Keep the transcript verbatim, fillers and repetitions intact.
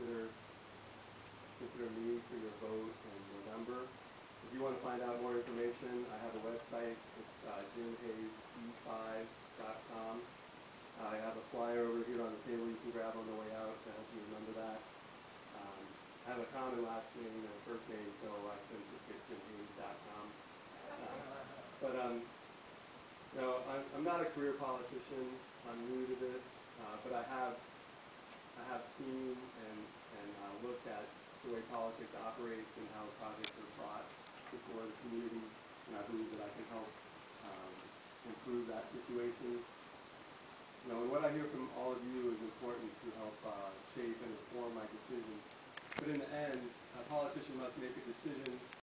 consider consider me for your vote in November. If you want to find out more information, I have a website. It's uh, jim hayes d five dot com. Uh, I have a flyer over here on the table you can grab on the way out to help you remember that. Um, I have a common last name and first name, so I couldn't just get jim hayes dot com. Uh, but um, no, I'm, I'm not a career politician. I'm new to this, uh, but I have I have seen and and uh, looked at the way politics operates and how projects are brought before the community, and I believe that I can help um, improve that situation. You know, and what I hear from all of you is important to help uh, shape and inform my decisions. But in the end, a politician must make a decision